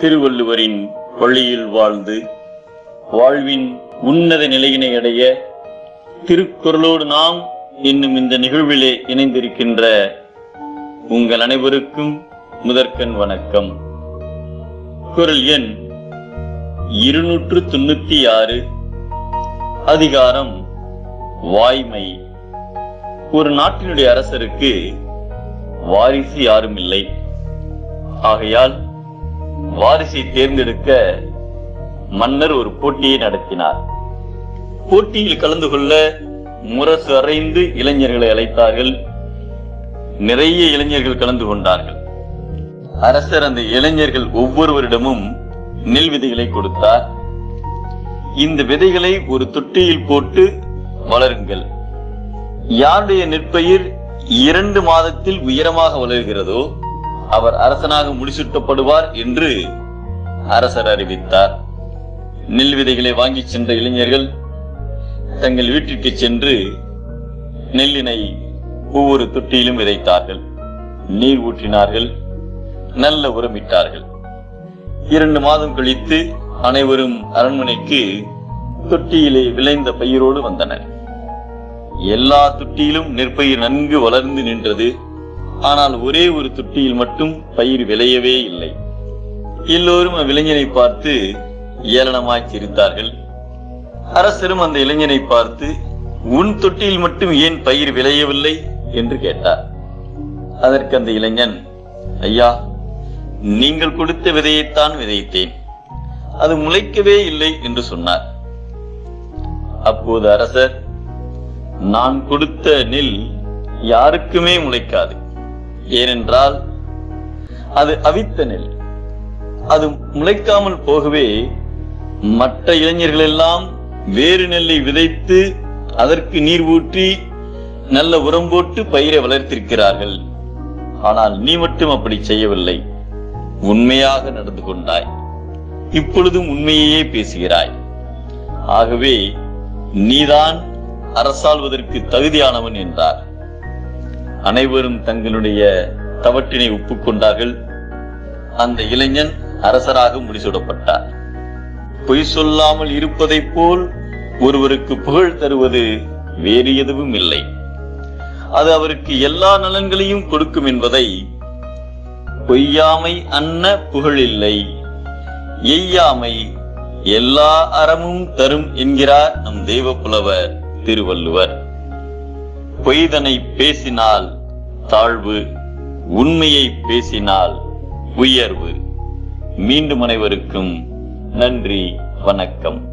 திருவள்ளுவரின் வழியில் வாழ்ந்து வாழ்வின் உன்னத நிலையினை அடைய திருக்குறளோடு நாம் இன்னும் இந்த நிகழ்விலே இணைந்திருக்கின்ற உங்கள் அனைவருக்கும் முதற்கண் வணக்கம். குறள் எண் 296, அதிகாரம் வாய்மை. ஒரு நாட்டினுடைய அரசருக்கு வாரிசு யாரும் இல்லை. ஆகையால் வாரிசை தேர்ந்தெடுக்க மன்னர் ஒரு போட்டியை நடத்தினார். போட்டியில் கலந்து கொள்ள முரசு அறைந்து இளைஞர்களை அழைத்தார்கள். நிறைய இளைஞர்கள் கலந்து கொண்டார்கள். அரசர் அந்த இளைஞர்கள் ஒவ்வொருவரிடமும் நெல் விதைகளை கொடுத்தார். இந்த விதைகளை ஒரு தொட்டியில் போட்டு வளருங்கள். யாருடைய நெற்பயிர் 2 மாதத்தில் உயரமாக வளர்கிறதோ அவர் அரசனாக முடிசூட்டப்படுவார் என்று அரசர் அறிவித்தார். நெல் விதைகளை வாங்கி சென்ற இளைஞர்கள் தங்கள் வீட்டிற்கு சென்று நெல்லினை ஒவ்வொரு தொட்டியிலும் விதைத்தார்கள். நீர் ஊற்றினார்கள், நல்ல உரமிட்டார்கள். 2 மாதம் கழித்து அனைவரும் அரண்மனைக்கு தொட்டியிலே விளைந்த பயிரோடு வந்தனர். எல்லா தொட்டியிலும் நெற்பயிர் நன்கு வளர்ந்து நின்றது. ஆனால் ஒரே ஒரு தொட்டியில் மட்டும் பயிர் விளையவே இல்லை. எல்லோரும் இளைஞனை பார்த்து ஏளனமாய் சிரித்தார்கள். அரசரும் அந்த இளைஞனை பார்த்து, உன் தொட்டியில் மட்டும் ஏன் பயிர் விளையவில்லை என்று கேட்டார். அதற்கு அந்த இளைஞன், ஐயா, நீங்கள் கொடுத்த விதையைத்தான் விதைத்தேன், அது முளைக்கவே இல்லை என்று சொன்னார். அப்போது அரசர், நான் கொடுத்த நெல் யாருக்குமே முளைக்காது. ஏனென்றால் அது அவித்த நெல். அது முளைக்காமல் போகவே மற்ற இளைஞர்கள் எல்லாம் வேறு நெல்லை விதைத்து அதற்கு நீர் ஊற்றி நல்ல உரம் போட்டு பயிரை வளர்த்திருக்கிறார்கள். ஆனால் நீ மட்டும் அப்படி செய்யவில்லை. உண்மையாக நடந்து கொண்டாய். இப்பொழுதும் உண்மையே பேசுகிறாய். ஆகவே நீதான் அரசாள்வதற்கு தகுதியானவன் என்றார். அனைவரும் தங்களுடைய தவற்றினை ஒப்புக்கொண்டார்கள். அந்த இளைஞன் அரசராக முடிசூடப்பட்டார். பொய் சொல்லாமல் இருப்பதை போல் ஒருவருக்கு புகழ் தருவது வேறு எதுவும் இல்லை. அது அவருக்கு எல்லா நலன்களையும் கொடுக்கும் என்பதை பொய்யாமை அன்ன புகழ் இல்லை, எய்யாமை எல்லா அறமும் தரும் என்கிறார் நம் தெய்வ புலவர் திருவள்ளுவர். பொய்தனை பேசினால் தாழ்வு, உண்மையை பேசினால் உயர்வு. மீண்டும் அனைவருக்கும் நன்றி, வணக்கம்.